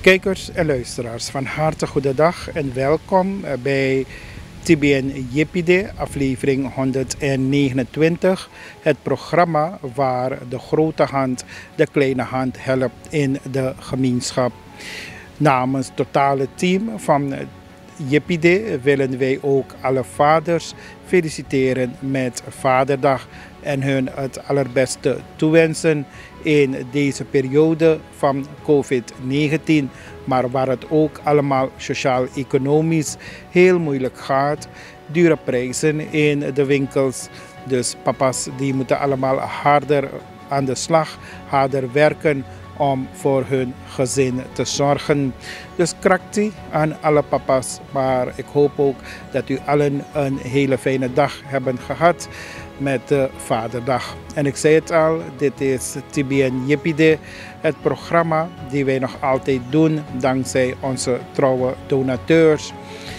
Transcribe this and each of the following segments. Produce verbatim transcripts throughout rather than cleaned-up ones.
Kijkers en luisteraars, van harte goedendag en welkom bij T B N Jipide, aflevering honderdnegenentwintig. Het programma waar de grote hand de kleine hand helpt in de gemeenschap. Namens het totale team van Jipide willen wij ook alle vaders feliciteren met Vaderdag en hun het allerbeste toewensen in deze periode van covid negentien, maar waar het ook allemaal sociaal-economisch heel moeilijk gaat. Dure prijzen in de winkels, dus papa's die moeten allemaal harder aan de slag, harder werken om voor hun gezin te zorgen. Dus kraktie aan alle papa's, maar ik hoop ook dat u allen een hele fijne dag hebben gehad met de Vaderdag. En ik zei het al, dit is T B N Jipide, het programma die wij nog altijd doen dankzij onze trouwe donateurs.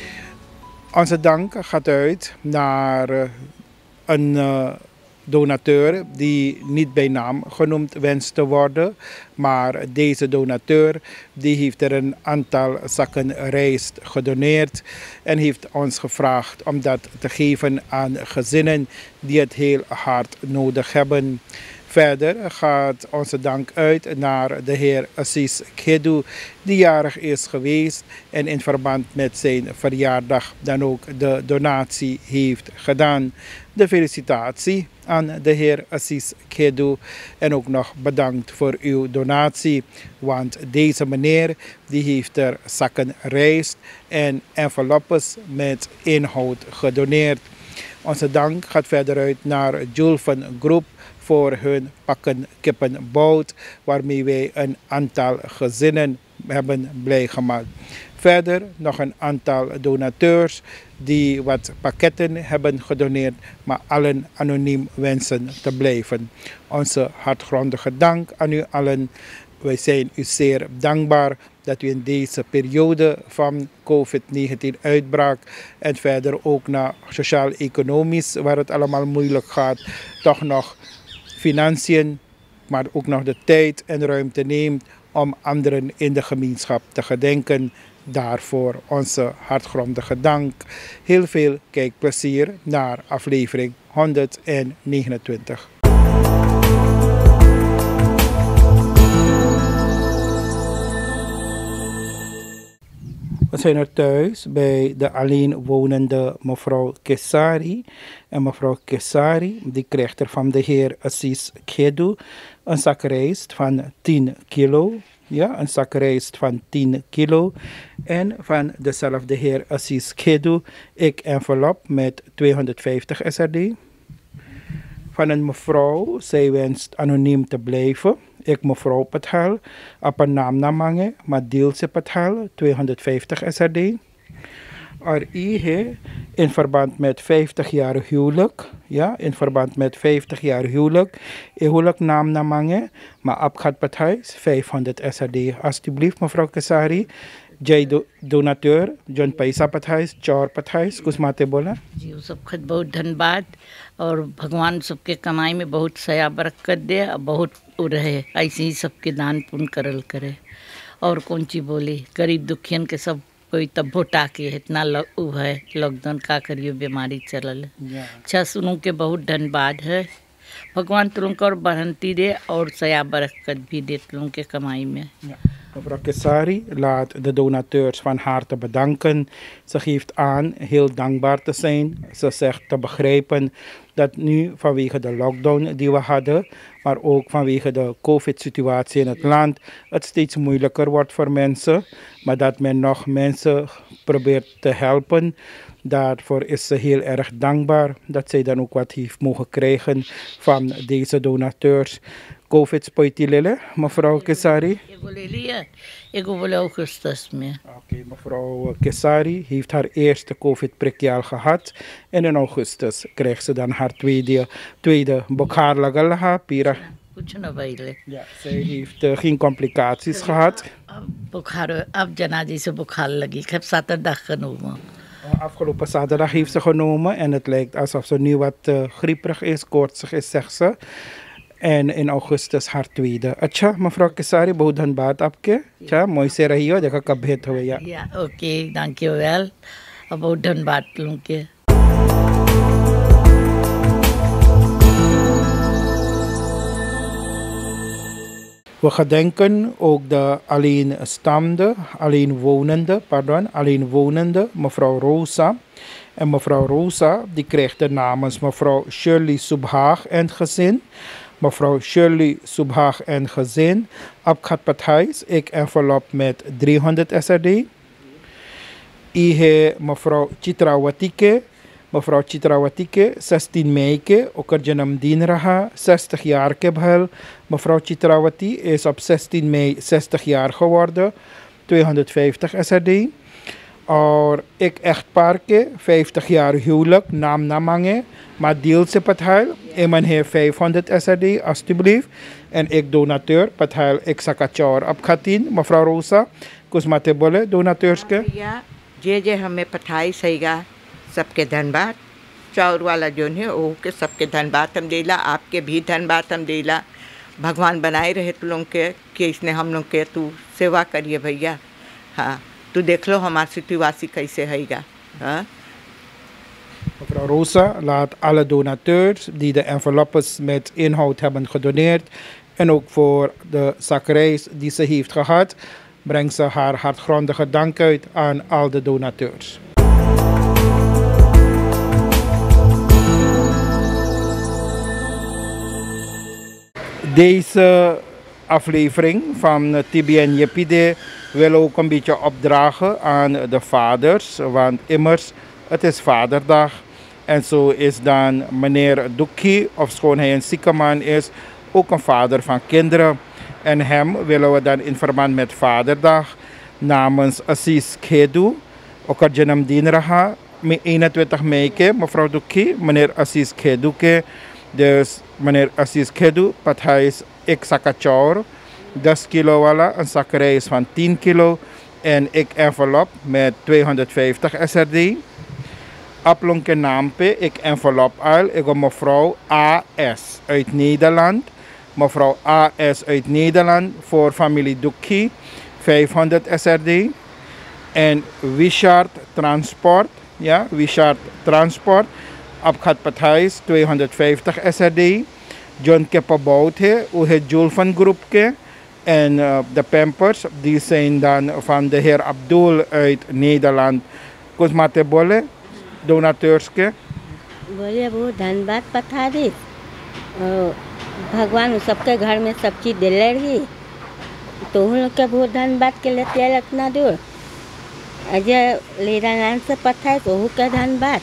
Onze dank gaat uit naar een uh, donateur die niet bij naam genoemd wenst te worden, maar deze donateur die heeft er een aantal zakken rijst gedoneerd en heeft ons gevraagd om dat te geven aan gezinnen die het heel hard nodig hebben. Verder gaat onze dank uit naar de heer Assis Kedu, die jarig is geweest en in verband met zijn verjaardag dan ook de donatie heeft gedaan. De felicitatie aan de heer Assis Kedu en ook nog bedankt voor uw donatie, want deze meneer die heeft er zakken rijst en enveloppes met inhoud gedoneerd. Onze dank gaat verder uit naar Julfen Groep voor hun pakken kippenbout, waarmee wij een aantal gezinnen hebben blij gemaakt. Verder nog een aantal donateurs die wat pakketten hebben gedoneerd, maar allen anoniem wensen te blijven. Onze hartgrondige dank aan u allen. Wij zijn u zeer dankbaar dat u in deze periode van covid negentien uitbraak en verder ook naar sociaal-economisch, waar het allemaal moeilijk gaat, toch nog financiën, maar ook nog de tijd en ruimte neemt om anderen in de gemeenschap te gedenken. Daarvoor onze hartgrondige dank. Heel veel kijkplezier naar aflevering honderdnegenentwintig. We zijn er thuis bij de alleenwonende mevrouw Kesari. En mevrouw Kesari die krijgt er van de heer Assis Kedu een zak rijst van tien kilo. Ja, een zak rijst van tien kilo. En van dezelfde heer Assis Kedu ik envelop met tweehonderdvijftig S R D. Van een mevrouw, zij wenst anoniem te blijven. Ik mevrouw Pathal, op een naam namange, maar deelse Pathal, tweehonderdvijftig S R D. Er is in verband met vijftig jaar huwelijk, ja, in verband met vijftig jaar huwelijk, huwelijk naam namange, maar Abgat Pathal, vijfhonderd S R D. Alsjeblieft mevrouw Kesari, Jai do, donateur, John Paisa Pathal, Chor Pathal, कुछ बोला जी सबका बहुत धन्यवाद और भगवान सबके कमाई में बहुत सया बरकत दे और बहुत रहे, ऐसे ही सबके दान पुण्य करल करे। और कौन ची बोली, गरीब दुखियन के सब कोई तब्बो टाके इतना लग है लॉकडाउन का करियो बीमारी चलल। अच्छा सुनू के बहुत धन्यवाद है, भगवान तुम को बढ़ंती दे और सया बरकत भी दे तुम के कमाई में। Mevrouw Kesari laat de donateurs van harte bedanken. Ze geeft aan heel dankbaar te zijn. Ze zegt te begrijpen dat nu vanwege de lockdown die we hadden, maar ook vanwege de COVID-situatie in het land, het steeds moeilijker wordt voor mensen. Maar dat men nog mensen probeert te helpen. Daarvoor is ze heel erg dankbaar dat zij dan ook wat heeft mogen krijgen van deze donateurs. COVID-spoitilele, mevrouw Kesari? Ik wil augustus meer. Oké, mevrouw Kesari heeft haar eerste COVID-prikje al gehad. En in augustus krijgt ze dan haar tweede, tweede bokhaarlagalaha, pira. Ja, zij heeft uh, geen complicaties gehad. Bokhaar, ab janaji se bokhaar lagi. Ik heb zaterdag genomen. Afgelopen zaterdag heeft ze genomen en het lijkt alsof ze nu wat uh, grieperig is, koortsig is, zegt ze. En in augustus haar tweede. अच्छा mevrouw Kesari, बहुत धन्यवाद आपके. अच्छा मोई से रही हो देखा कब भेंट हुए या. Ja, oké, dankjewel. About धन्यवाद लोगे. We gedenken ook de alleenstaande, alleenwonende, pardon, alleenwonende mevrouw Rosa. En mevrouw Rosa die kreeg de namens mevrouw Shirley Subhaag en gezin. Mevrouw Shirley Subhaag en gezin. Abkhat Pathais, ik envelop met driehonderd S R D. Ihe mevrouw Chitrawatike. Mevrouw Chitrawatike, zestien mei के ओकर जन्मदिन रहा, zestig jaar के भल. Mevrouw Chitrawati is op zestien mei zestig jaar geworden, tweehonderdvijftig S R D. और एक echtpaar के vijftig jaar huwelijk, naam namange, maar deelse Pathal, iman heeft vijfhonderd S R D, alstublieft. En ik donateur, Pathal, ik sakachor op Khatin, mevrouw Rosa, kusmate bolle, donateurs के. भैया जे जे हमें पठाई सहीगा सबके धन्यवाद चाउर वाला जो है वो के सबके धन्यवाद हम देला आपके भी धन्यवाद हम देला भगवान बनाए रहे तू लोग के कि इसने हम लोग के तू सेवा करिए भैया हाँ तू देख लो हमारी situatie कैसे हैगा हाँ. Mevrouw Rosa laat alle donateurs die de enveloppes met inhoud hebben gedoneerd en ook voor de zakreis die ze heeft gehad, brengt ze haar hartgrondige dank uit aan al de donateurs. Deze aflevering van T B N Jepide wil ook een beetje opdragen aan de vaders, want immers het is vaderdag. En zo is dan meneer Doekie, ofschoon hij een zieke man is, ook een vader van kinderen. En hem willen we dan in verband met vaderdag namens Assis Kedu, ook het janamdien raha, eenentwintig mei, mevrouw Doekie, meneer Assis Kedu. Dus meneer Assis Kedu, Pathais ik sakachor, zes kilo wala, een zak rijst van tien kilo en ik envelop met tweehonderdvijftig S R D. Aplonke naampe, ik envelop al, ik heb mevrouw A S uit Nederland. Mevrouw A S uit Nederland voor familie Doekie, vijfhonderd S R D. En Wishart Transport, ja, Wishart Transport. Abkhat Pathais tweehonderdvijftig S R D. John Kepabouthe, hoe het Julfan groepje. En uh, de Pampers, die zijn dan van de heer Abdul uit Nederland. Kusmate bolle, donateurs के. बोलिए बहुत धन्यवाद पठारी भगवान सबके घर में सब चीज़ दे रही तो उन लोग के बहुत धन्यवाद के लेते हैं इतना दूर अजय लीरा नाम से पठाए तो वो का धन्यवाद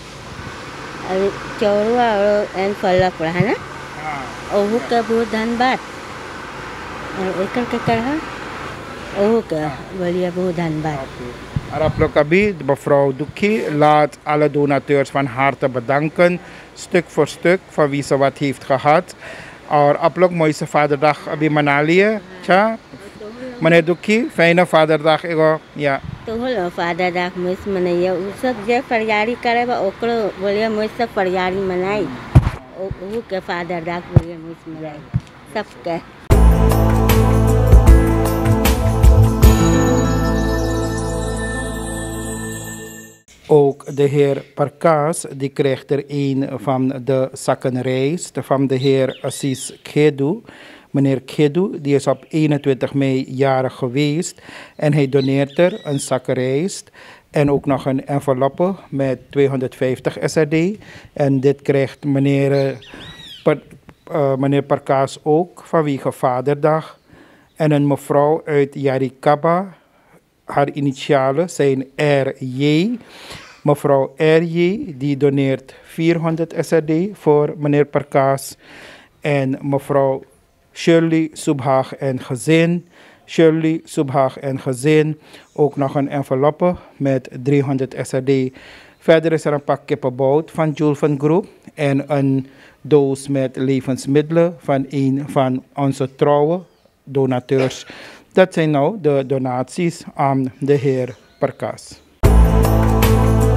चौरुआ और एन फलक रहा ना ओहू का बहुत धन्यवाद और एक के कहा ओहू का बोलिए बहुत धन्यवाद. En op lokabi, mevrouw Doekie laat alle donateurs van harte bedanken, stuk voor stuk, van wie ze wat heeft gehad. En op lok mooiste vaderdag abi manalie, tja. Meneer Doekie, fijne vaderdag, ego, ja. तो होलो फादरदाग मुझ मनाइए उ सब जे फरियारी करे बा ओकरो बोलिए मुझ सब फरियारी मनाई ओ के फादरदाग बोलिए मुझ मनाई सबके. Ook de heer Parkas, die krijgt er een van de zakken rijst van de heer Assis Kedu. Meneer Kedu, die is op eenentwintig mei jarig geweest en hij doneert er een zak rijst en ook nog een enveloppe met tweehonderdvijftig S R D. En dit krijgt meneer, uh, uh, meneer Parkas ook vanwege Vaderdag. En een mevrouw uit Yarikaba, haar initialen zijn R J. Mevrouw R J die doneert vierhonderd S R D voor meneer Parkas. En mevrouw Shirley Subhaag en gezin. Shirley Subhaag en gezin. Ook nog een enveloppe met driehonderd S R D. Verder is er een pak kippenbout van Julfan Groep. En een doos met levensmiddelen van een van onze trouwe donateurs. Dat zijn nou de donaties aan de heer Parkas.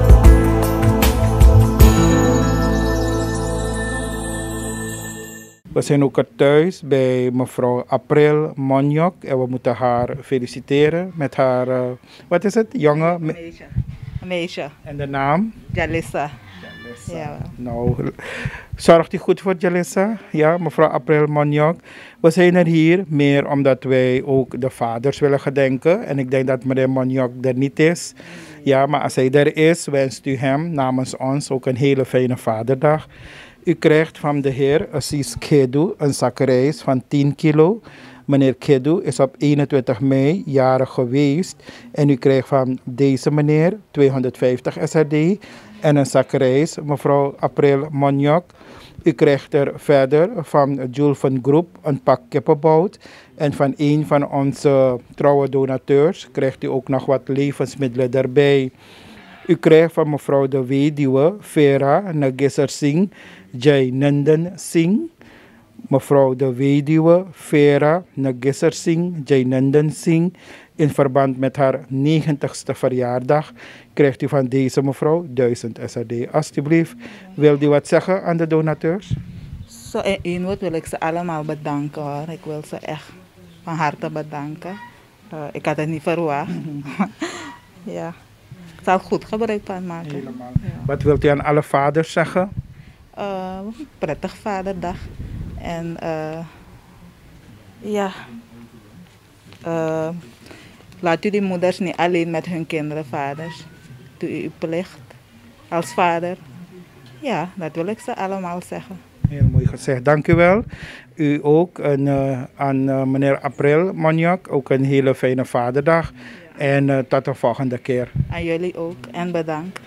We We zijn ook er thuis bij mevrouw April Monjok en we moeten haar feliciteren met haar, uh, wat is het, jonge... Een meisje. Een meisje. En de naam? Jalissa. Jalissa. Ja. Nou, zorgt u goed voor Jalissa? Ja, mevrouw April Monjok. We zijn er hier meer omdat wij ook de vaders willen gedenken. En ik denk dat meneer Monjok er niet is. Ja, maar als hij er is, wenst u hem namens ons ook een hele fijne vaderdag. U krijgt van de heer Assis Kedu een zak rijst van tien kilo. Meneer Kedu is op eenentwintig mei jarig geweest. En u krijgt van deze meneer tweehonderdvijftig S R D en een zak rijst, mevrouw April Monjok. U krijgt er verder van Julfen Groep een pak kippenbout. En van een van onze trouwe donateurs krijgt u ook nog wat levensmiddelen erbij. U krijgt van mevrouw de weduwe Vera Nagesar Singh Jai Nandan Singh. Mevrouw de weduwe Vera Nagesar Singh Jai Nandan Singh. In verband met haar negentigste verjaardag krijgt u van deze mevrouw duizend S R D. Alsjeblieft, wil u wat zeggen aan de donateurs? Zo in één woord wil ik ze allemaal bedanken hoor. Ik wil ze echt van harte bedanken. Uh, ik had het niet verwacht. Ja, ik zal goed gebruik van maken. Helemaal. Ja. Wat wilt u aan alle vaders zeggen? Uh, prettig vaderdag. En uh, ja, uh, laat u die moeders niet alleen met hun kinderen vaders. Doe u uw plicht als vader. Ja, dat wil ik ze allemaal zeggen. Heel mooi gezegd, dank u wel. U ook en, uh, aan uh, meneer April Monjok ook een hele fijne vaderdag. Ja. En uh, tot de volgende keer. Aan jullie ook en bedankt.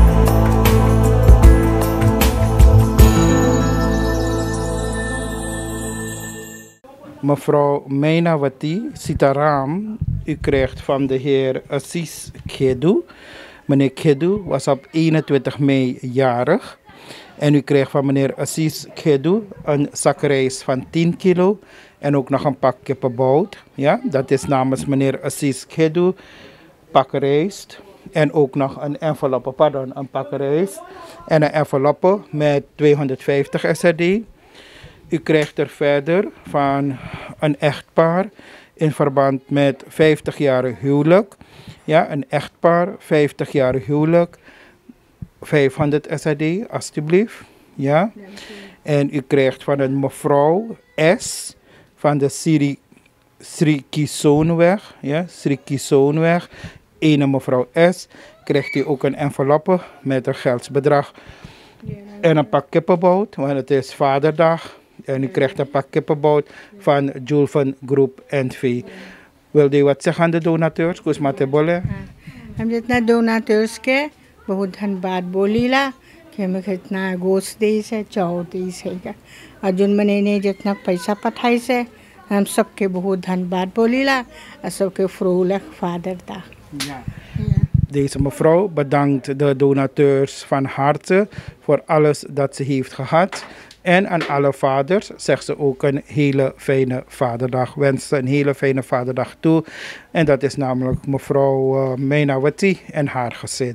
Mevrouw Mainawati Sitaram, u krijgt van de heer Assis Kedu. Meneer Kedu was op eenentwintig mei jarig. En u krijgt van meneer Assis Kedu een zak rijst van tien kilo. En ook nog een pak kippenbout. Ja, dat is namens meneer Assis Kedu. Pak rijst. En ook nog een enveloppe, pardon, een pak rijst. En een enveloppe met tweehonderdvijftig S R D. U krijgt er verder van een echtpaar in verband met vijftig jaar huwelijk. Ja, een echtpaar, vijftig jaar huwelijk. vijfhonderd S R D, alstublieft. Ja. En u krijgt van een mevrouw S. van de Sri, Sri Kisoonweg. Ja, Sri Kisoonweg. Ene mevrouw S. Krijgt u ook een enveloppe met een geldsbedrag. En een pak kippenbout, want het is vaderdag. En u krijgt een pak kippenbout van Julfen Groep N V. Wil u wat zeggen aan de donateurs? Kus matebolle. हम जितना डोनाटर्स के बहुत धन्यवाद बोलीला कि हमें कितना गोश्त दी से चाव दी से का और जिन मने ने जितना पैसा पठाई से हम सबके बहुत धन्यवाद बोलीला और सबके vrolijk vaderdag. Ja. Deze mevrouw bedankt de donateurs van harte voor alles dat ze heeft gehad. En aan alle vaders zegt ze ook een hele fijne vaderdag. Wens ze een hele fijne vaderdag toe. En dat is namelijk mevrouw uh, Mainawati en haar gezin.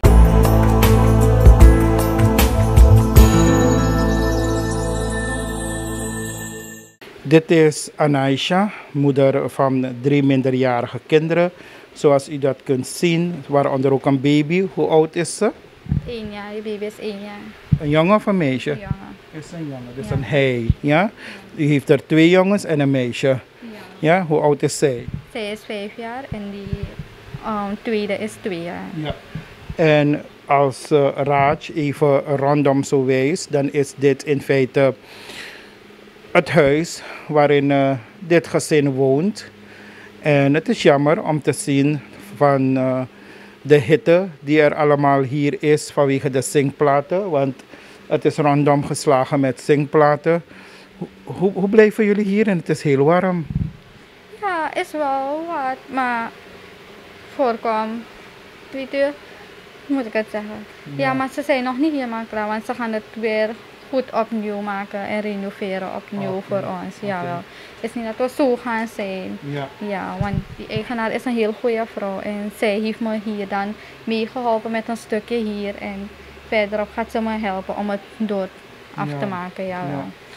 Dit is Anaisha, moeder van drie minderjarige kinderen. Zoals u dat kunt zien, waaronder ook een baby. Hoe oud is ze? Eén jaar, die baby is één jaar. Een jongen of een meisje? Een jongen. Is een jongen, dus Ja. een hij. Ja? U heeft er twee jongens en een meisje. Ja. Ja? Hoe oud is zij? Zij is vijf jaar en die um, tweede is twee jaar. Ja. En als uh, Raj even rondom zo wijst, dan is dit in feite het huis waarin uh, dit gezin woont. En het is jammer om te zien van uh, de hitte die er allemaal hier is vanwege de zinkplaten. Want het is rondom geslagen met zinkplaten. Hoe, hoe, hoe blijven jullie hier? En het is heel warm. Ja, is wel wat, maar voorkom, weet u, hoe moet ik het zeggen? Ja. ja, maar ze zijn nog niet helemaal klaar, want ze gaan het weer goed opnieuw maken en renoveren opnieuw okay. voor ons. Jawel. Okay. Het is niet dat we zo gaan zijn. Ja. Ja, want die eigenaar is een heel goede vrouw en zij heeft me hier dan meegeholpen met een stukje hier en verderop gaat ze me helpen om het door af ja. te maken. Jawel. Ja.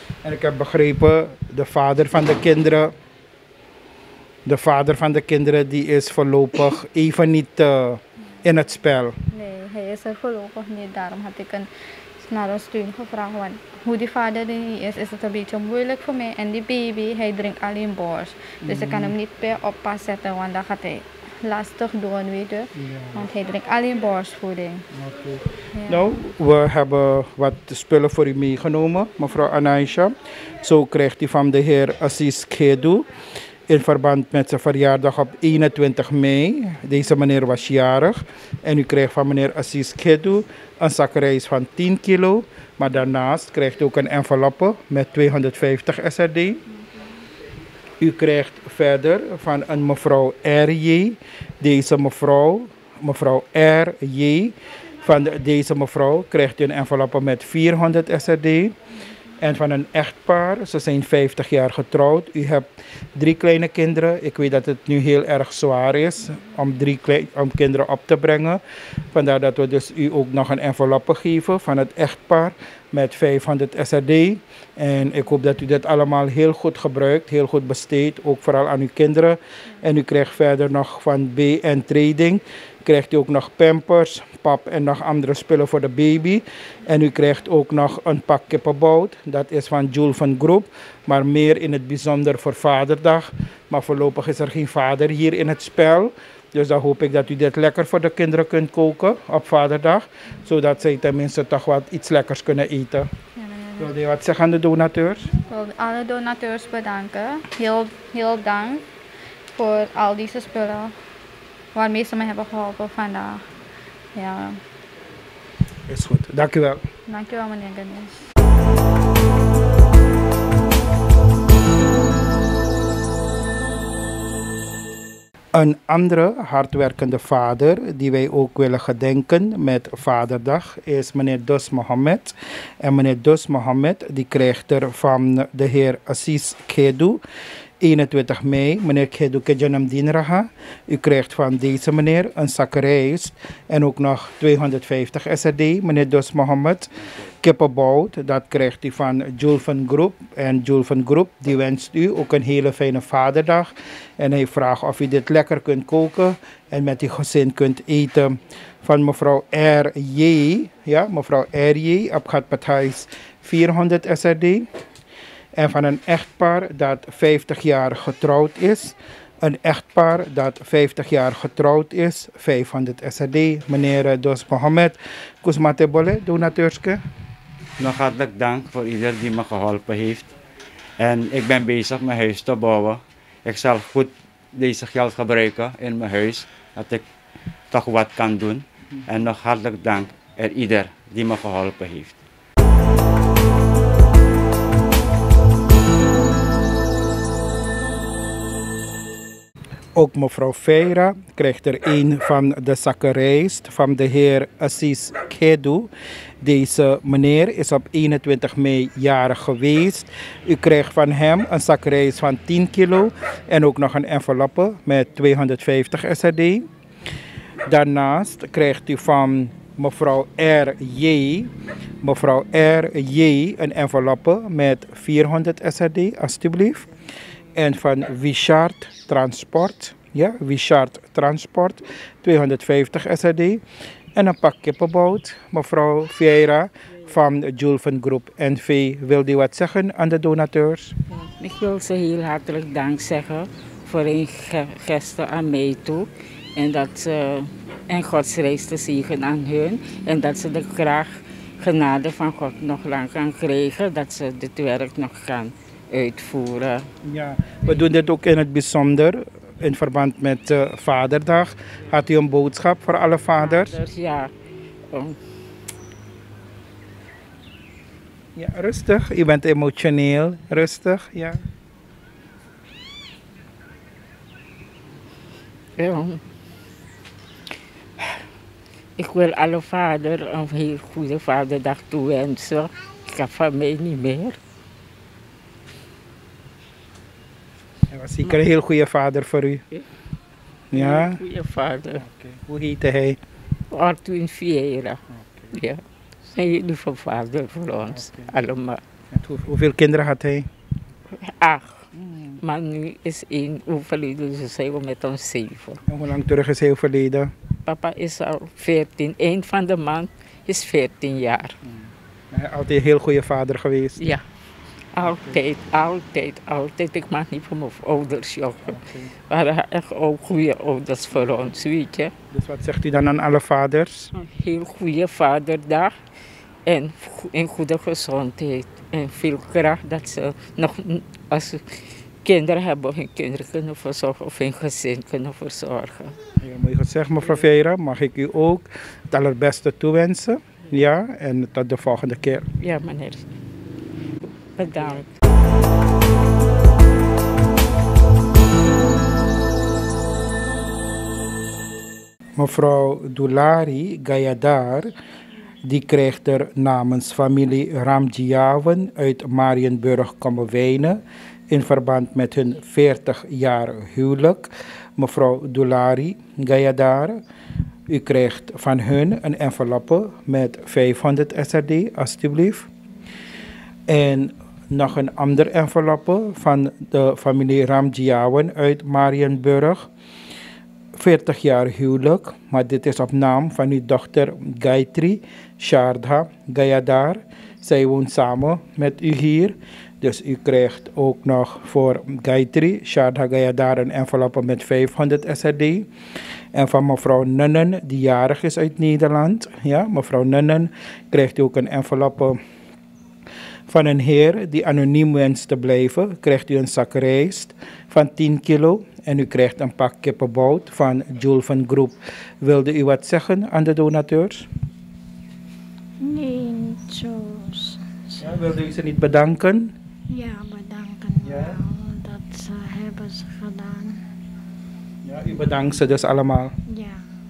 En ik heb begrepen, de vader van de kinderen, de vader van de kinderen die is voorlopig even niet uh, in het spel. Nee, hij is er voorlopig niet. Daarom had ik een, naar een steun gevraagd. Want hoe die vader er niet is, is het een beetje moeilijk voor mij. En die baby, hij drinkt alleen borst. Dus mm. ik kan hem niet per oppas zetten, want dan gaat hij lastig doen, weet je. Ja. Want hij drinkt alleen borstvoeding. Okay. Ja. Nou, we hebben wat spullen voor u meegenomen, mevrouw Anaisha. Zo krijgt u van de heer Assis Kedu in verband met zijn verjaardag op eenentwintig mei. Deze meneer was jarig. En u krijgt van meneer Assis Kedu een zak rijst van tien kilo. Maar daarnaast krijgt u ook een enveloppe met tweehonderdvijftig S R D. U krijgt verder van een mevrouw R J. Deze mevrouw, mevrouw R J, van de, deze mevrouw krijgt u een enveloppe met vierhonderd S R D. En van een echtpaar, ze zijn vijftig jaar getrouwd. U hebt drie kleine kinderen. Ik weet dat het nu heel erg zwaar is om drie klei, om kinderen op te brengen. Vandaar dat we dus u ook nog een enveloppe geven van het echtpaar met vijfhonderd S R D. En ik hoop dat u dit allemaal heel goed gebruikt, heel goed besteedt, ook vooral aan uw kinderen. En u krijgt verder nog van B N Trading, krijgt u ook nog pampers, pap en nog andere spullen voor de baby. En u krijgt ook nog een pak kippenbout, dat is van Julfen Group, maar meer in het bijzonder voor Vaderdag. Maar voorlopig is er geen vader hier in het spel. Dus dan hoop ik dat u dit lekker voor de kinderen kunt koken op Vaderdag. Zodat zij tenminste toch wat iets lekkers kunnen eten. Ja, ja, ja. Wil je wat zeggen aan de donateurs? Ik wil alle donateurs bedanken. Heel, heel dank voor al deze spullen waarmee ze me hebben geholpen vandaag. Ja. Is goed. Dank u wel. Dank u wel, meneer Ganesh. Een andere hardwerkende vader die wij ook willen gedenken met Vaderdag is meneer Dos Mohammed. En meneer Dos Mohammed die krijgt er van de heer Assis Kedu eenentwintig mei. Meneer Kedu Kejanam Dinraha. U krijgt van deze meneer een zak rijst en ook nog tweehonderdvijftig S R D. Meneer Dos Mohammed. Kippenbout, dat krijgt u van Julfen Group. En Julfen Group die wenst u ook een hele fijne Vaderdag. En hij vraagt of u dit lekker kunt koken en met uw gezin kunt eten. Van mevrouw R J, ja, mevrouw R J, op gaat Pathuis vierhonderd S R D. En van een echtpaar dat vijftig jaar getrouwd is. Een echtpaar dat vijftig jaar getrouwd is, vijfhonderd S R D. Meneer Dos Mohammed, Kusmatebole, donateurske. Nog hartelijk dank voor ieder die me geholpen heeft. En ik ben bezig mijn huis te bouwen. Ik zal goed deze geld gebruiken in mijn huis, dat ik toch wat kan doen. En nog hartelijk dank aan ieder die me geholpen heeft. Ook mevrouw Feira krijgt er een van de zakken rijst van de heer Assis Kedu. Deze meneer is op eenentwintig mei jarig geweest. U krijgt van hem een zak rijst van tien kilo en ook nog een enveloppe met tweehonderdvijftig S R D. Daarnaast krijgt u van mevrouw R J, mevrouw R J een enveloppe met vierhonderd S R D, alstublieft. En van Wichard Transport, ja, Wichard Transport, tweehonderdvijftig S R D. En een pak kippenbout, mevrouw Vieira van Julfen Group N V. Wil u wat zeggen aan de donateurs? Ik wil ze heel hartelijk dank zeggen voor hun gesten aan mij toe. En dat ze en Gods reis te zegen aan hun. En dat ze de graag genade van God nog lang gaan krijgen. Dat ze dit werk nog gaan uitvoeren. Ja, we doen dit ook in het bijzonder in verband met uh, Vaderdag. Had u een boodschap voor alle vaders? vaders ja. Oh. Ja, rustig. U bent emotioneel. Rustig, ja. Ja. Ik wil alle vaders een heel goede Vaderdag toewensen. Ik heb van mij niet meer. Hij was zeker een heel goede vader voor u. Ja? Een goede vader. Okay. Hoe heette hij? Arthur Vieira. Okay. Ja. Een hele lieve vader voor ons, okay. Allemaal. Hoe, hoeveel kinderen had hij? Acht. Maar nu is één overleden, dus zijn we met ons zeven. En hoe lang terug is hij overleden? Papa is al veertien. Eind van de maand is veertien jaar. Hij is altijd een heel goede vader geweest. Ja. Altijd, altijd, altijd. Ik mag niet van mijn ouders jokken. We waren echt ook goede ouders voor ons, weet je. Dus wat zegt u dan aan alle vaders? Een heel goede vaderdag. En in goede gezondheid. En veel kracht dat ze nog, als ze kinderen hebben, hun kinderen kunnen verzorgen of hun gezin kunnen verzorgen. Heel mooi gezegd, mevrouw Veira. Mag ik u ook het allerbeste toewensen? Ja, en tot de volgende keer. Ja, meneer. Bedankt. Mevrouw Dulari Gayadar, die krijgt er namens familie Ramjiawan uit Marienburg komen wijnen in verband met hun veertig jaar huwelijk. Mevrouw Dulari Gayadar, u krijgt van hun een enveloppe met vijfhonderd S R D, alstublieft. En nog een ander enveloppe van de familie Ramjiawan uit Marienburg. veertig jaar huwelijk, maar dit is op naam van uw dochter Gayatri Shardha Gayadar. Zij woont samen met u hier. Dus u krijgt ook nog voor Gayatri Shardha Gayadar een enveloppe met vijfhonderd S R D. En van mevrouw Nunnen, die jarig is uit Nederland. Ja, mevrouw Nunnen krijgt u ook een enveloppe van een heer die anoniem wenst te blijven. Krijgt u een zak rijst van tien kilo. En u krijgt een pak kippenbout van Julven Groep. Wilde u wat zeggen aan de donateurs? Nee, niet zo. Ja, wilde u ze niet bedanken? Ja, bedanken ja. wel. Dat ze hebben ze gedaan. Ja, u bedankt ze dus allemaal. Ja.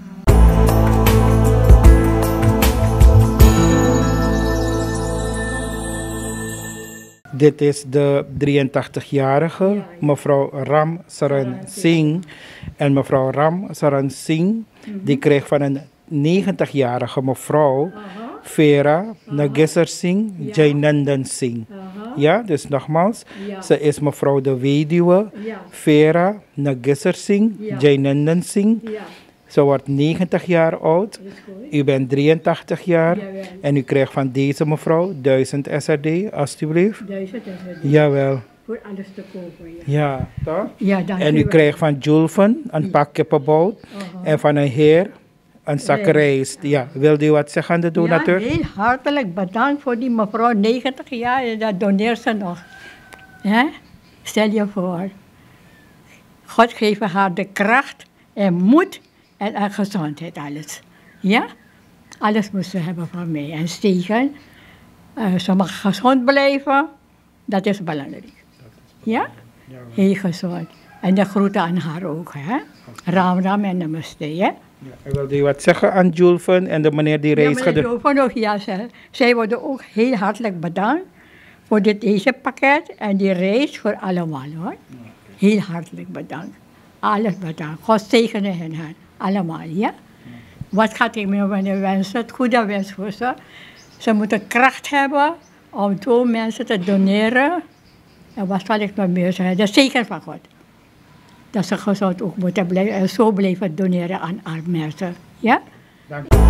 Dit is de drieëntachtigjarige mevrouw Ram Saran Singh. En mevrouw Ram Saran Singh, die kreeg van een negentigjarige mevrouw Vera Nagesar Singh Jainandan Singh. Ja, dus nogmaals, ze is mevrouw de weduwe Vera Nagesar Singh Jainandan Singh. Ze wordt negentig jaar oud. U bent drieëntachtig jaar. Jawel. En u krijgt van deze mevrouw duizend S R D, alstublieft. duizend S R D. Jawel. Voor alles te kopen, ja. Ja, toch? Ja, dank en u krijgt van Julven een pak kippenbout. Uh-huh. En van een heer een zak rijst. Ja, wilde u wat zeggen aan de donateur? Ja, heel hartelijk bedankt voor die mevrouw, negentig jaar. En dat doneert ze nog. Ja? Stel je voor. God geeft haar de kracht en moed. En, en gezondheid, alles. Ja? Alles moet ze hebben van mij. En stegen. Uh, ze mag gezond blijven. Dat is belangrijk. Ja? Heel gezond. En de groeten aan haar ook. Hè? Ram Ram en namaste. Hè? Ja, en wilde u wat zeggen aan Julven en de meneer die reis gaat? Ja, Julven ook. Ja, ze, zij worden ook heel hartelijk bedankt. Voor dit, deze pakket. En die reis voor allemaal, hoor. Heel hartelijk bedankt. Alles bedankt. God zegene hen. hen. Allemaal, ja? Wat gaat ik me wensen? Het goede wens voor ze. Ze moeten kracht hebben om zo mensen te doneren. En wat zal ik nog meer zeggen? De zegen van God. Dat ze gezond ook moeten blijven en zo blijven doneren aan arme mensen. Ja? Dank u.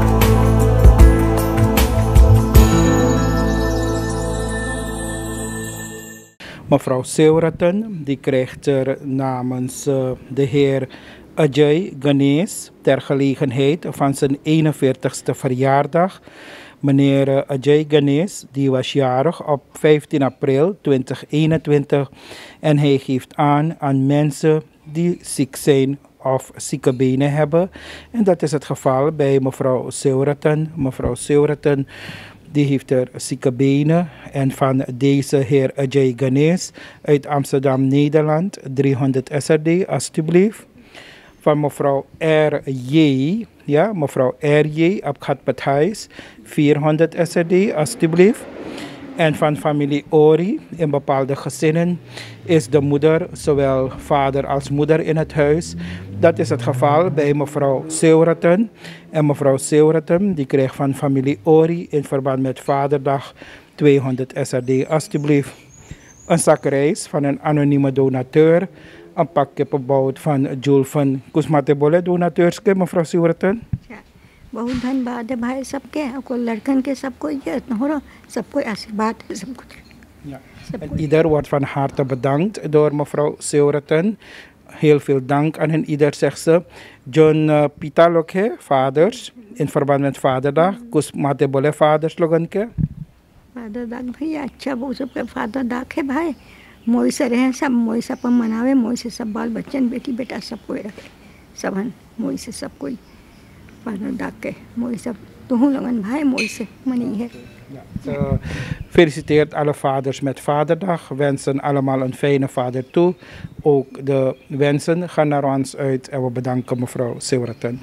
Mevrouw Seuraten, die krijgt er namens uh, de heer Ajay Ganesh ter gelegenheid van zijn eenenveertigste verjaardag. Meneer Ajay Ganesh, die was jarig op vijftien april tweeduizend eenentwintig en hij geeft aan aan mensen die ziek zijn of zieke benen hebben. En dat is het geval bij mevrouw Seuraten. Mevrouw Seuraten, die heeft er zieke benen. En van deze heer Ajay Ganesh uit Amsterdam, Nederland, driehonderd S R D, alstublieft. Van mevrouw R J, ja, mevrouw R J Abkhat Pathais, vierhonderd S R D, alstublieft. En van familie Ori, in bepaalde gezinnen, is de moeder, zowel vader als moeder in het huis. Dat is het geval bij mevrouw Seuraten. En mevrouw Seuraten, die kreeg van familie Ori in verband met Vaderdag tweehonderd S R D alstublieft. Een zak rijst van een anonieme donateur. Een pak kippenbout van Jules van Kusmatebole donateurske, mevrouw Siewerten. बहुत धन्यवाद है भाई सबके, आपको लड़कन के सबको ये हो रहा, सबको आशीर्वाद है सबको. Ja. En ieder wordt van harte bedankt door mevrouw Siewerten. Heel veel dank aan hen ieder, zegt ze. John uh, Pitaloke, vaders, in verband met Vaderdag. Kusmatebole vaders logan ke. Father दाग भाई अच्छा वो सब का फादर दाग है भाई, मोई से रहे सब, मोई सब मनावे, मोई से सब बाल बच्चन बेटी बेटा सब कोई रखे, सब हन मोई से सब कोई फादर दाग के मोई सब तो हूँ लगन भाई मोई से मनी है. Uh, feliciteert alle vaders met Vaderdag. Wensen allemaal een fijne vader toe. Ook de wensen gaan naar ons uit en we bedanken mevrouw Siewerten.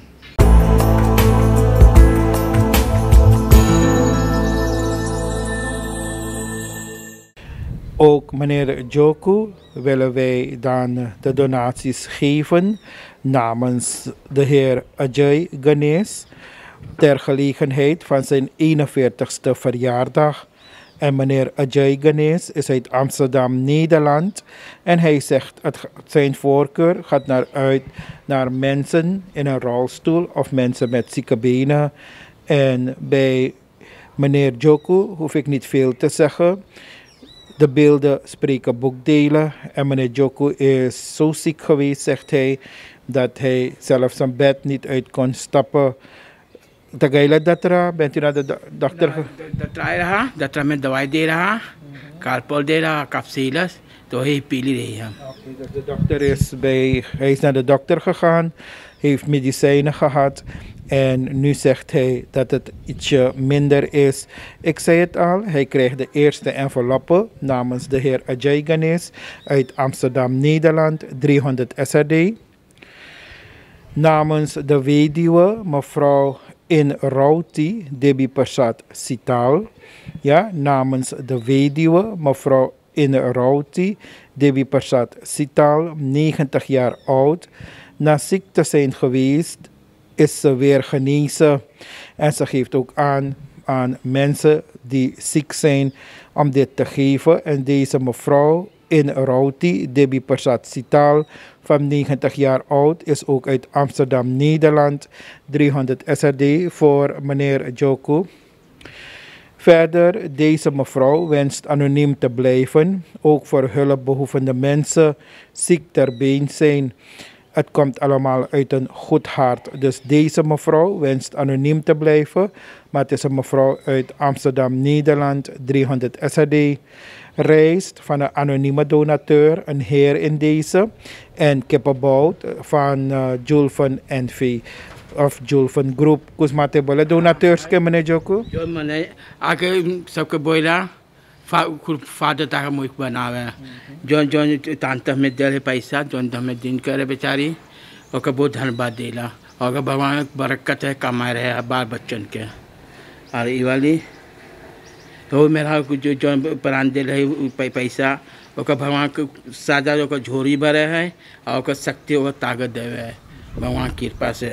Ook meneer Joku willen wij dan de donaties geven namens de heer Ajay Ganesh ter gelegenheid van zijn eenenveertigste verjaardag. En meneer Ajay Ganesh is uit Amsterdam, Nederland. En hij zegt dat zijn voorkeur gaat naar uit naar mensen in een rolstoel of mensen met zieke benen. En bij meneer Joku hoef ik niet veel te zeggen. De beelden spreken boekdelen. En meneer Joku is zo ziek geweest, zegt hij, dat hij zelfs zijn bed niet uit kon stappen. Tagaila datra, bent u naar de dokter gegaan? Datra रहा, datra met दवाई दे रहा, Calpol दे रहा, capsules, तो ही पी रही है. De dokter is bij, hij is naar de dokter gegaan, heeft medicijnen gehad. En nu zegt hij dat het ietsje minder is. Ik zei het al, hij krijgt de eerste enveloppe namens de heer Ajay Ganesh uit Amsterdam, Nederland, driehonderd S R D. Namens de weduwe, mevrouw In Rauti, Debbie Persat Sital. Ja, namens de weduwe, mevrouw In Rauti, Debbie Persat Sital, negentig jaar oud. Na ziek te zijn geweest, is ze weer genezen. En ze geeft ook aan aan mensen die ziek zijn om dit te geven. En deze mevrouw In Rauti, Debbie Persat Sital, van negentig jaar oud, is ook uit Amsterdam, Nederland. driehonderd S R D voor meneer Joku. Verder, deze mevrouw wenst anoniem te blijven. Ook voor hulpbehoevende mensen, ziek ter been zijn. Het komt allemaal uit een goed hart. Dus deze mevrouw wenst anoniem te blijven. Maar het is een mevrouw uit Amsterdam, Nederland, driehonderd S R D. Rijst van een anonieme donateur, een heer in deze. En kippenbout van uh, Jules van N V. Of Jules van Groep. Kusmatebole donateurs, meneer Joku? जो मैंने आके सबके बोला फादर तक मुझ बनावे जो जो तांत में दे पैसा जो हमें दिन करे बेचारी और बहुत धन्यवाद देला और भगवान बरकत है कमा रहे बाल बच्चन के और ये वाली तो मेरा जो जो प्राण दे रहे पैसा और भगवान को सादा जो झोरी भरे है और शक्ति और ताकत देवे है भगवान की कृपा से.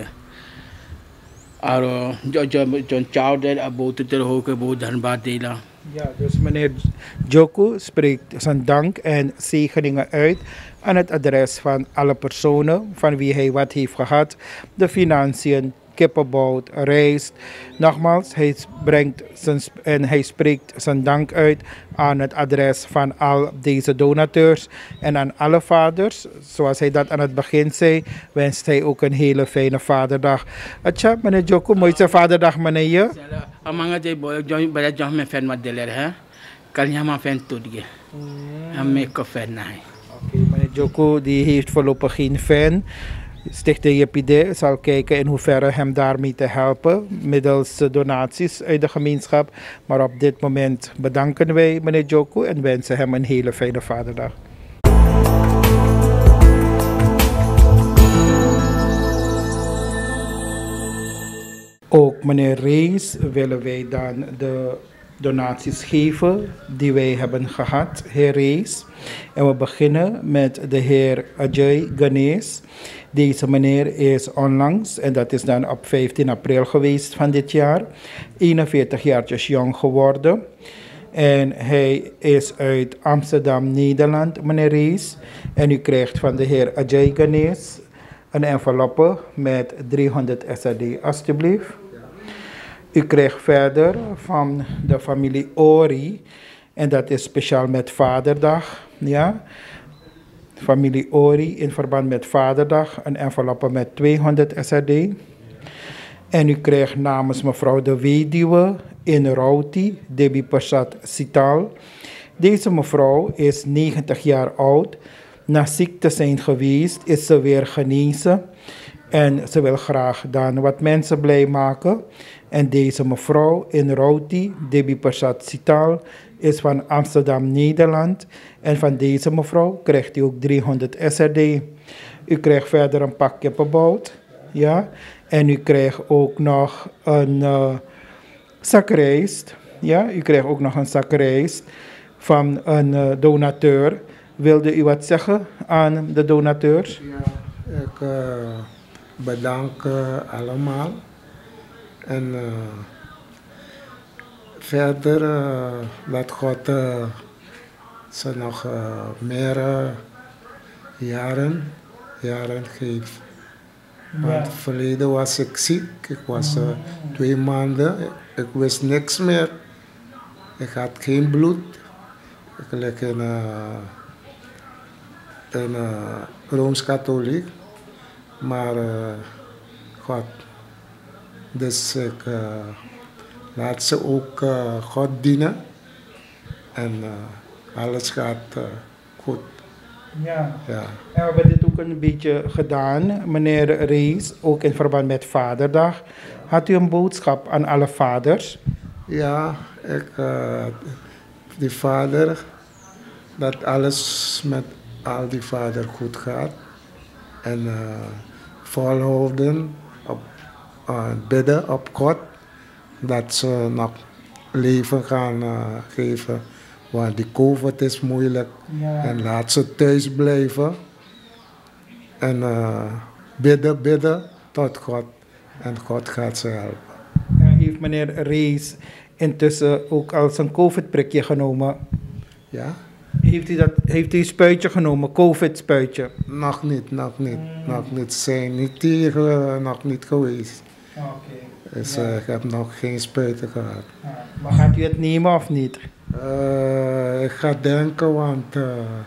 और जो जो जो चाव दे बहुत देर हो के बहुत धन्यवाद देला. Ja, dus meneer Joku spreekt zijn dank en zegeningen uit aan het adres van alle personen van wie hij wat heeft gehad. De financiën, kippenbout, rijst. Nogmaals, hij brengt zijn, en hij spreekt zijn dank uit aan het adres van al deze donateurs en aan alle vaders. Zoals hij dat aan het begin zei, wenst hij ook een hele fijne vaderdag. Atja, meneer Joku, mooiste vaderdag meneer. अमंगा जे जो बड़ा जो हमें फैन मत दिले रहे कल यहाँ फैन टूट गए हमें को फैन ना है. Oké, meneer Joku die heeft voorlopig geen fan. Stichting J P D zal kijken in hoeverre hem daarmee te helpen middels donaties uit de gemeenschap. Maar op dit moment bedanken wij meneer Joku en wensen hem een hele fijne vaderdag. Ook meneer Rees willen wij dan de donaties geven die wij hebben gehad, heer Rees. En we beginnen met de heer Ajay Ganesh. Deze meneer is onlangs, en dat is dan op vijftien april geweest van dit jaar, eenenveertig jaartjes jong geworden. En hij is uit Amsterdam, Nederland, meneer Rees. En u krijgt van de heer Ajay Ganesh een enveloppe met driehonderd S R D, alstublieft. U krijgt verder van de familie Ori, en dat is speciaal met Vaderdag. Ja? Familie Ori in verband met Vaderdag, een enveloppe met tweehonderd S R D. En u krijgt namens mevrouw de weduwe in Rauti, Debbie Persat Sital. Deze mevrouw is negentig jaar oud. Na ziek te zijn geweest is ze weer genezen. En ze wil graag dan wat mensen blij maken. En deze mevrouw in Rauti, Debbie Persat Sital, is van Amsterdam, Nederland. En van deze mevrouw krijgt u ook driehonderd S R D. U krijgt verder een pak kippenbout. Ja. En u krijgt ook nog een uh, zak rijst. Ja, u krijgt ook nog een zak rijst van een uh, donateur. Wilde u wat zeggen aan de donateurs? Ja, ik uh, bedank uh, allemaal. En uh, verder uh, dat God uh, ze nog uh, meer uh, jaren, jaren geeft. Want ja. Verleden was ik ziek, ik was uh, twee maanden, ik wist niks meer. Ik had geen bloed. Ik lig in uh, een uh, Rooms-Katholiek, maar uh, God, dus ik uh, laat ze ook uh, God dienen en uh, alles gaat uh, goed. Ja. Ja. En we hebben dit ook een beetje gedaan, meneer Rees, ook in verband met Vaderdag. Had u een boodschap aan alle vaders? Ja, ik, uh, die vader, dat alles met al die vader goed gaat. En uh, volhouden, op, uh, bidden op God, dat ze nog leven gaan uh, geven. Want die COVID is moeilijk. Ja. En laat ze thuis blijven. En uh, bidden, bidden tot God. En God gaat ze helpen. En heeft meneer Rees intussen ook al zijn COVID-prikje genomen? Ja. Heeft u, dat, heeft u een spuitje genomen, COVID-spuitje? Nog niet, nog niet. Mm. Nog niet. Ze zijn niet hier, uh, nog niet geweest. Oké. Okay. Dus ja. uh, ik heb nog geen spuiten gehad. Ja. Maar gaat u het nemen of niet? Uh, ik ga denken, want uh,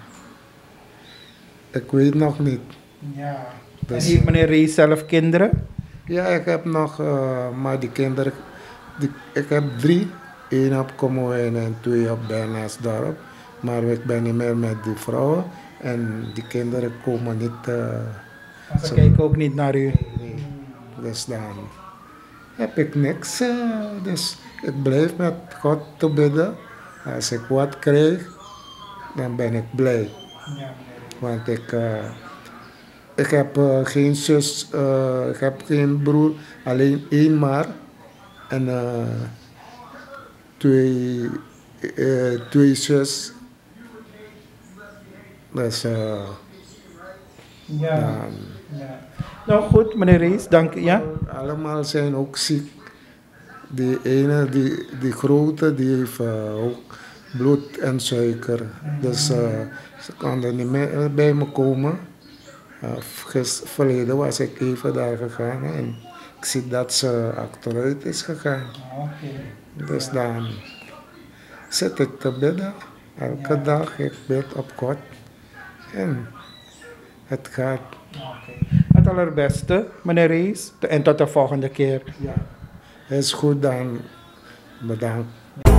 ik weet nog niet. Ja. Dus, en heeft meneer Rees zelf kinderen? Ja, ik heb nog, uh, maar die kinderen, die, ik heb drie. Eén op Kommerwijnen en twee op Bernardsdorp. Maar ik ben niet meer met die vrouwen en die kinderen komen niet. Uh, ze zo, kijken ook niet naar u? Nee, dus dan heb ik niks. Uh, dus ik blijf met God te bidden. Als ik wat krijg, dan ben ik blij. Ja. Want ik, uh, ik heb uh, geen zus, uh, ik heb geen broer, alleen één maar. En uh, twee, uh, twee zus. Dus uh, ja. Dan, ja. Nou goed, meneer Rees, dank u. Ja? Allemaal zijn ook ziek. Die ene, die, die grote, die heeft uh, ook bloed en suiker. Dus uh, ze konden niet meer bij me komen. Uh, gisteren verleden was ik even daar gegaan en ik zie dat ze achteruit is gegaan. Okay. Dus ja. Dan zit ik te bidden. Elke ja. dag ik bid op God. En het gaat. Okay. Het allerbeste, meneer Rees. En tot de volgende keer. Ja. Is goed dan. Bedankt.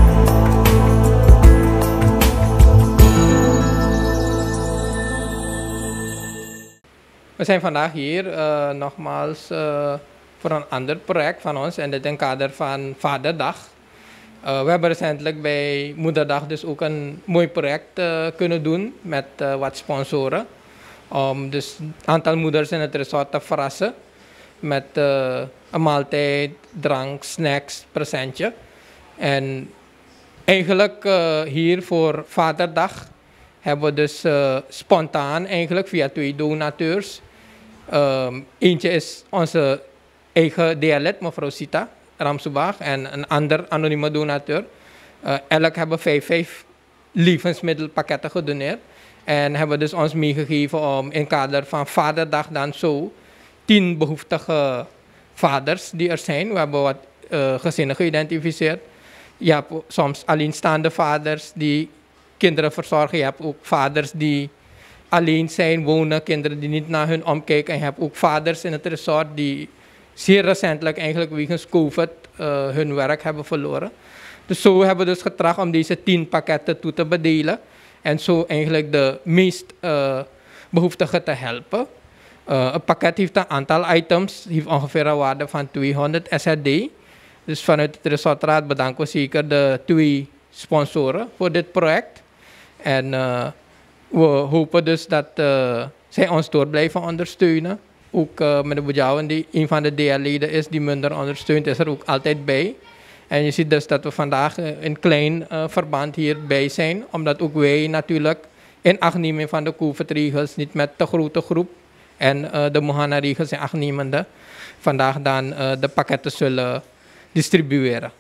We zijn vandaag hier uh, nogmaals uh, voor een ander project van ons en dit in het kader van Vaderdag. Uh, we hebben recentelijk bij Moederdag dus ook een mooi project uh, kunnen doen met uh, wat sponsoren. Om dus een aantal moeders in het resort te verrassen met uh, een maaltijd, drank, snacks, presentje. En eigenlijk uh, hier voor Vaderdag hebben we dus uh, spontaan eigenlijk via twee donateurs. Um, eentje is onze eigen D L-lid, mevrouw Sita Ramsoebach, en een ander anonieme donateur. Uh, elk hebben vijf, vijf levensmiddelpakketten gedoneerd. En hebben dus ons meegegeven om in kader van Vaderdag dan zo tien behoeftige vaders die er zijn. We hebben wat uh, gezinnen geïdentificeerd. Je hebt soms alleenstaande vaders die kinderen verzorgen. Je hebt ook vaders die alleen zijn, wonen, kinderen die niet naar hun omkijken. En je hebt ook vaders in het resort die zeer recentelijk eigenlijk wegens COVID uh, hun werk hebben verloren. Dus zo hebben we dus getracht om deze tien pakketten toe te bedelen. En zo eigenlijk de meest uh, behoeftigen te helpen. Uh, een pakket heeft een aantal items, heeft ongeveer een waarde van tweehonderd S R D. Dus vanuit het Resortraad bedanken we zeker de twee sponsoren voor dit project. En uh, we hopen dus dat uh, zij ons door blijven ondersteunen. Ook uh, meneer Boudjouwen, die een van de D L-leden is die Munder ondersteunt, is er ook altijd bij. En je ziet dus dat we vandaag in klein uh, verband hierbij zijn, omdat ook wij natuurlijk in acht nemen van de COVID-regels, niet met de grote groep en uh, de Mohana-regels in acht nemende, vandaag dan uh, de pakketten zullen distribueren.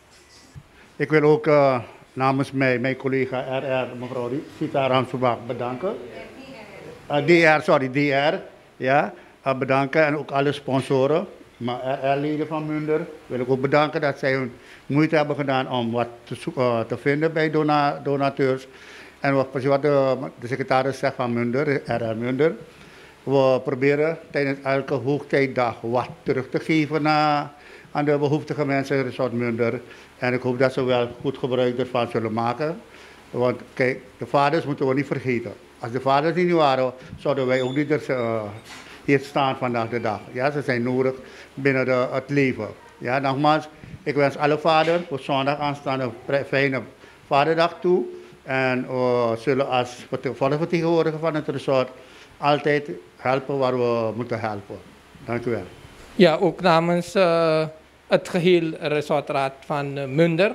Ik wil ook uh, namens mij, mijn collega R R, mevrouw Sita Ramsubach, bedanken. Uh, D R, sorry, D R, ja, uh, bedanken en ook alle sponsoren. Maar R R-leden van Munder wil ik ook bedanken dat zij hun moeite hebben gedaan om wat te, uh, te vinden bij dona donateurs. En wat, precies wat de, de secretaris zegt van Munder, R R Munder. We proberen tijdens elke hoogtijdag wat terug te geven naar, aan de behoeftige mensen in Resort Munder. En ik hoop dat ze wel goed gebruik ervan zullen maken. Want kijk, de vaders moeten we niet vergeten. Als de vaders niet waren, zouden wij ook niet er, uh, hier staan vandaag de dag. Ja, ze zijn nodig binnen de, het leven. Ja, nogmaals, ik wens alle vaders voor zondag aanstaande een fijne vaderdag toe. En we zullen als volksvertegenwoordiger van het resort altijd helpen waar we moeten helpen. Dank u wel. Ja, ook namens uh, het geheel resortraad van uh, Munder.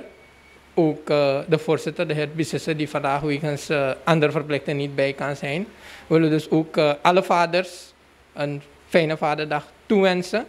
Ook uh, de voorzitter, de heer Bissesse, die vandaag wegens uh, andere verplichtingen niet bij kan zijn. We willen dus ook uh, alle vaders een fijne vaderdag toewensen.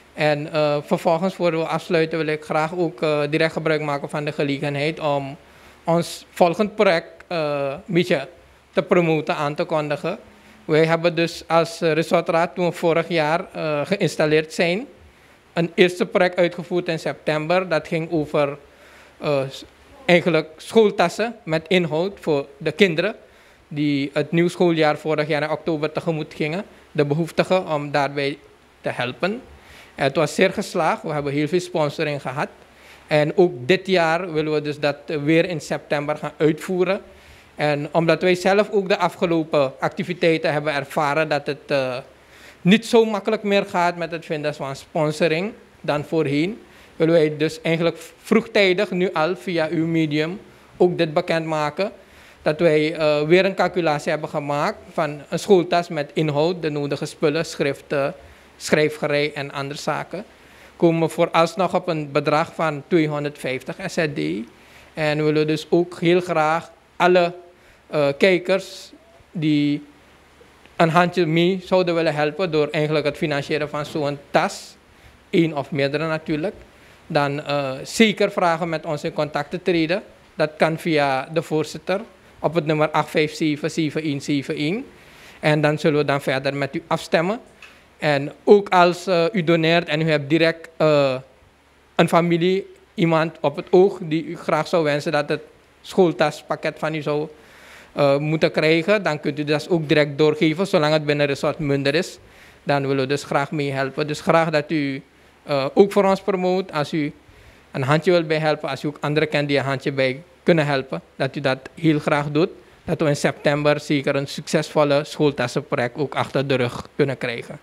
En uh, vervolgens, voor we afsluiten, wil ik graag ook uh, direct gebruik maken van de gelegenheid om ons volgend project uh, een beetje te promoten, aan te kondigen. Wij hebben dus als resortraad, toen we vorig jaar uh, geïnstalleerd zijn, een eerste project uitgevoerd in september. Dat ging over uh, eigenlijk schooltassen met inhoud voor de kinderen die het nieuw schooljaar vorig jaar in oktober tegemoet gingen. De behoeftigen om daarbij te helpen. Het was zeer geslaagd, we hebben heel veel sponsoring gehad. En ook dit jaar willen we dus dat weer in september gaan uitvoeren. En omdat wij zelf ook de afgelopen activiteiten hebben ervaren dat het uh, niet zo makkelijk meer gaat met het vinden van sponsoring dan voorheen, willen wij dus eigenlijk vroegtijdig nu al via uw medium ook dit bekendmaken. Dat wij uh, weer een calculatie hebben gemaakt van een schooltas met inhoud, de nodige spullen, schriften, schrijfgerei en andere zaken. Komen we vooralsnog op een bedrag van tweehonderdvijftig S R D. En we willen dus ook heel graag alle uh, kijkers die een handje mee zouden willen helpen door eigenlijk het financieren van zo'n tas, één of meerdere natuurlijk, dan uh, zeker vragen met ons in contact te treden. Dat kan via de voorzitter op het nummer acht vijf zeven, zeven een zeven een. En dan zullen we dan verder met u afstemmen. En ook als uh, u doneert en u hebt direct uh, een familie, iemand op het oog die u graag zou wensen dat het schooltaspakket van u zou uh, moeten krijgen, dan kunt u dat ook direct doorgeven, zolang het binnen Resort Munder is. Dan willen we dus graag meehelpen. Dus graag dat u uh, ook voor ons promoot. Als u een handje wilt bij helpen, als u ook anderen kent die een handje bij kunnen helpen, dat u dat heel graag doet. Dat we in september zeker een succesvolle schooltassenproject ook achter de rug kunnen krijgen.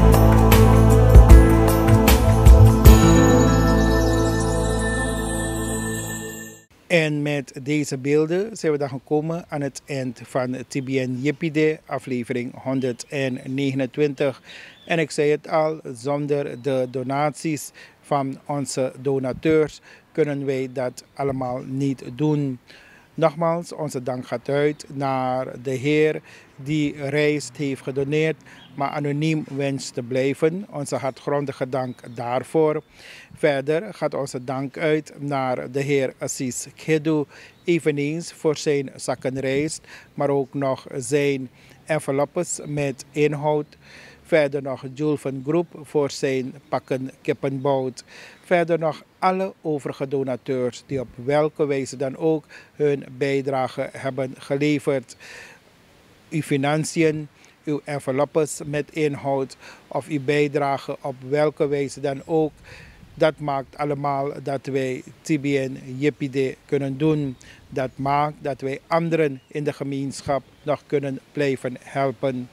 En met deze beelden zijn we dan gekomen aan het eind van T B N Jipide, aflevering honderdnegenentwintig. En ik zei het al, zonder de donaties van onze donateurs kunnen wij dat allemaal niet doen. Nogmaals, onze dank gaat uit naar de Heer die reis heeft gedoneerd, maar anoniem wenst te blijven. Onze hartgrondige dank daarvoor. Verder gaat onze dank uit naar de Heer Assis Kedu, eveneens voor zijn zakkenreis, maar ook nog zijn enveloppes met inhoud. Verder nog Julfen Groep voor zijn pakken kippenbout. Verder nog alle overige donateurs die op welke wijze dan ook hun bijdrage hebben geleverd. Uw financiën, uw enveloppes met inhoud of uw bijdrage op welke wijze dan ook. Dat maakt allemaal dat wij T B N J P D kunnen doen. Dat maakt dat wij anderen in de gemeenschap nog kunnen blijven helpen.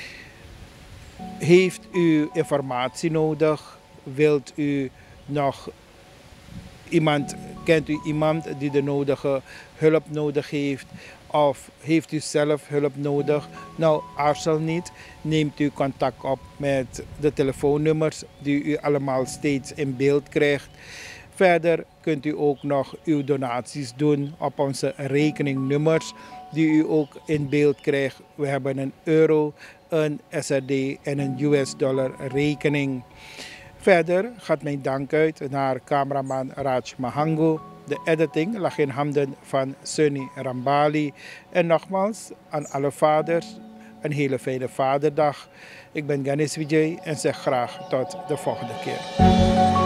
Heeft u informatie nodig? Wilt u nog iemand, kent u iemand die de nodige hulp nodig heeft? Of heeft u zelf hulp nodig? Nou, aarzel niet. Neemt u contact op met de telefoonnummers die u allemaal steeds in beeld krijgt. Verder kunt u ook nog uw donaties doen op onze rekeningnummers die u ook in beeld krijgt. We hebben een euro, een S R D en een U S dollar rekening. Verder gaat mijn dank uit naar cameraman Raj Mahango. De editing lag in handen van Sunny Rambali. En nogmaals aan alle vaders een hele fijne vaderdag. Ik ben Ganesh Vijay en zeg graag tot de volgende keer.